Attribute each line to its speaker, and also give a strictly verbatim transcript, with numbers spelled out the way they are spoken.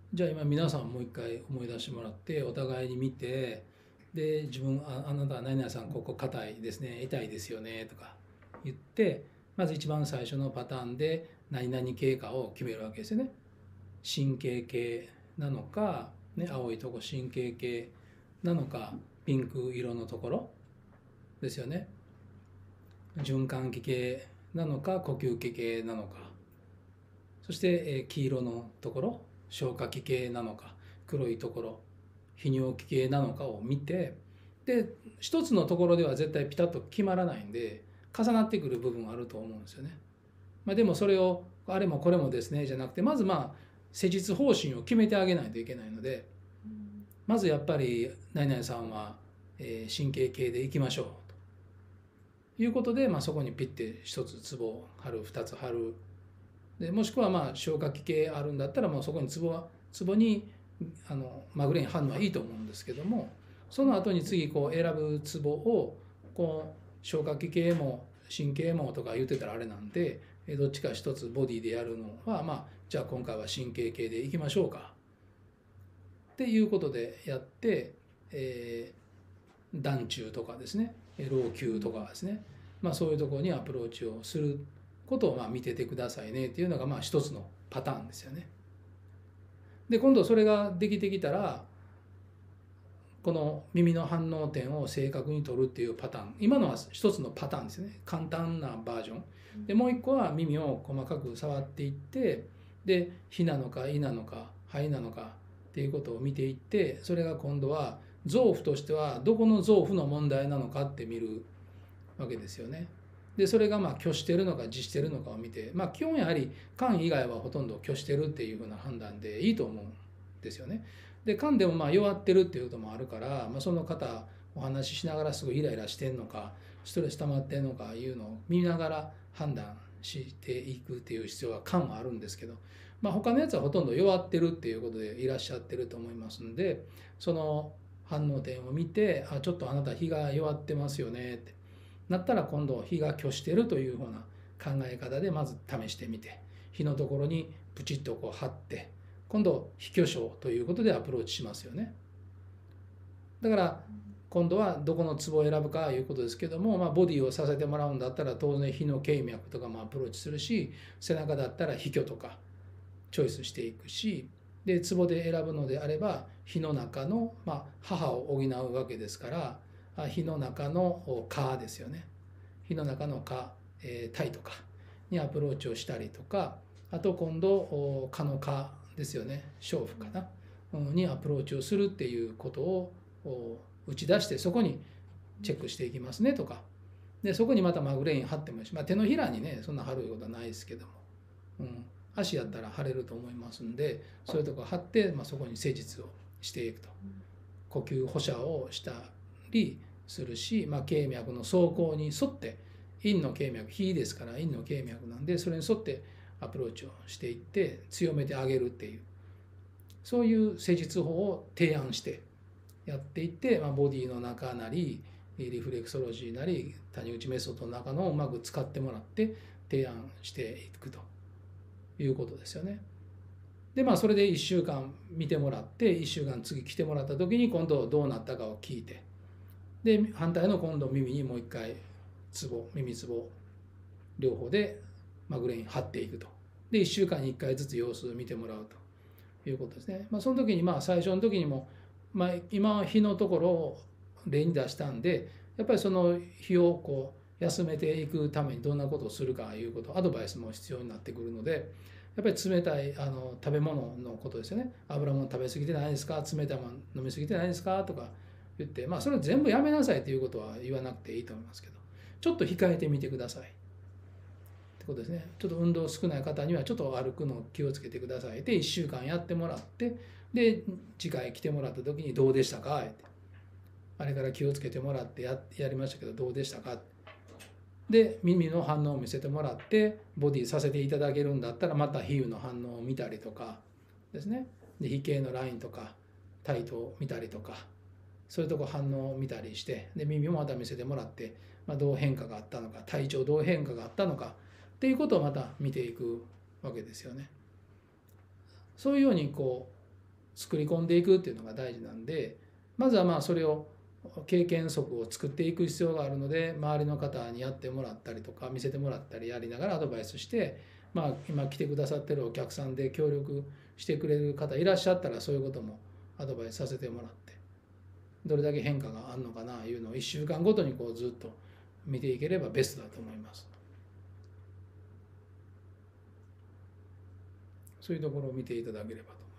Speaker 1: じゃあ今皆さんもう一回思い出してもらってお互いに見て、で自分ああなたは何々さんここ硬いですね痛いですよねとか言って、まず一番最初のパターンで何々系かを決めるわけですよね。神経系なのか、ね、青いとこ神経系なのか、ピンク色のところですよね。循環器系なのか呼吸器系なのか、そして黄色のところ消化器系なのか、黒いところ泌尿器系なのかを見て、で一つのところでは絶対ピタッと決まらないんで重なってくる部分があると思うんですよね。まあ、でもそれをあれもこれもですねじゃなくて、まずまあ施術方針を決めてあげないといけないので、まずやっぱり何々さんは神経系でいきましょうということで、まあ、そこにピッて一つツボを貼る、二つ貼る、でもしくはまあ消化器系あるんだったらもうそこにツボはツボにあのマグレイン貼るのはいいと思うんですけども、その後に次こう選ぶツボをこう消化器系も神経もとか言ってたらあれなんで、どっちか一つボディでやるのは、まあじゃあ今回は神経系でいきましょうかっていうことでやって、えー、団中とかですね老朽とかですね、まあ、そういうところにアプローチをすることをまあ見ててくださいねっていうのがまあ一つのパターンですよね。で今度それができてきたら、この耳の反応点を正確に取るっていうパターン、今のは一つのパターンですね、簡単なバージョンで、もう一個は耳を細かく触っていって、で火なのか胃なのか肺なのかっていうことを見ていって、それが今度は臓腑としてはどこの臓腑の問題なのかって見るわけですよね。でそれがまあ虚してるのか自してるのかを見て、まあ基本やはり肝以外はほとんど虚してるっていうふうな判断でいいと思うんですよね。で肝でもまあ弱ってるっていうこともあるから、まあ、その方お話ししながらすごいイライラしてんのかストレス溜まってんのかいうのを見ながら判断していくっていう必要は肝はあるんですけど、まあ、他のやつはほとんど弱ってるっていうことでいらっしゃってると思いますんで、その反応点を見て、あちょっとあなた火が弱ってますよねってなったら、今度火が虚してるというふうな考え方でまず試してみて、火のところにプチッとこう貼って、今度非虚症ということでアプローチしますよね。だから今度はどこのツボを選ぶかいうことですけども、まあ、ボディをさせてもらうんだったら当然火の経脈とかもアプローチするし、背中だったら非虚とかチョイスしていくし、でツボで選ぶのであれば火の中の、まあ、母を補うわけですから、火の中の火ですよね。火の中の火、えー、体とかにアプローチをしたりとか、あと今度火の火ですよね、娼婦かなにアプローチをするっていうことを打ち出して、そこにチェックしていきますねとか、でそこにまたマグレイン貼ってもいいし、まあ、手のひらにねそんな貼ることはないですけども、うん、足やったら貼れると思いますんで、そういうとこ貼って、まあ、そこに施術をしていくと、呼吸補射をしたりするし、まあ、経脈の走行に沿って、陰の経脈火ですから陰の経脈なんで、それに沿ってアプローチをしていって強めてあげるっていう、そういう施術法を提案してやっていって、まあ、ボディの中なりリフレクソロジーなり谷口メソッドの中のをうまく使ってもらって提案していくということですよね。でまあそれでいっしゅうかん見てもらって、いっしゅうかん次来てもらった時に今度どうなったかを聞いて、で反対の今度耳にもう一回ツボ耳ツボ両方でマグレイン貼っていくと。でいっしゅうかんにいっかいずつ様子を見てもらうということですね。まあ、その時にまあ最初の時にも、まあ、今火のところを例に出したんで、やっぱりその火をこう休めていくためにどんなことをするかいうことアドバイスも必要になってくるので、やっぱり冷たいあの食べ物のことですよね。油もの食べ過ぎてないですか、冷たいもの飲み過ぎてないですかとか言って、まあそれを全部やめなさいということは言わなくていいと思いますけど、ちょっと控えてみてくださいってことですね。ちょっと運動少ない方にはちょっと歩くのを気をつけてくださいでいっしゅうかんやってもらって、で次回来てもらった時にどうでしたかって、あれから気をつけてもらってややりましたけどどうでしたか、で耳の反応を見せてもらってボディさせていただけるんだったらまた皮膚の反応を見たりとかですね、で皮形のラインとかタイトを見たりとか、そういうとこ反応を見たりして、で耳もまた見せてもらって、まあ、どう変化があったのか、体調どう変化があったのかっていうことをまた見ていくわけですよね。そういうようにこ作り込んでいくっていうのが大事なんで、まずはまあそれを経験則を作っていく必要があるので、周りの方にやってもらったりとか見せてもらったりやりながらアドバイスして、まあ、今来てくださってるお客さんで協力してくれる方いらっしゃったら、そういうこともアドバイスさせてもらって、どれだけ変化があるのかないうのをいっしゅうかんごとにこうずっと見ていければベストだと思います。そういうところを見ていただければと。